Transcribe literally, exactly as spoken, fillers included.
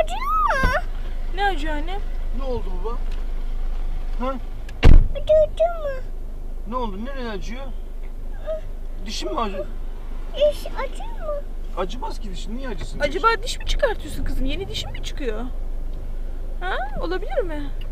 acıyor mu? Ne acıyor anne? Ne oldu baba? Ha? Acıyor mu? Ne oldu? Nereye acıyor? Dişin mi acıyor? Diş acıyor mu? Acımaz ki dişin. Niye acısın? Acaba diş mi çıkartıyorsun kızım? Yeni dişin mi çıkıyor? Ha? Olabilir mi?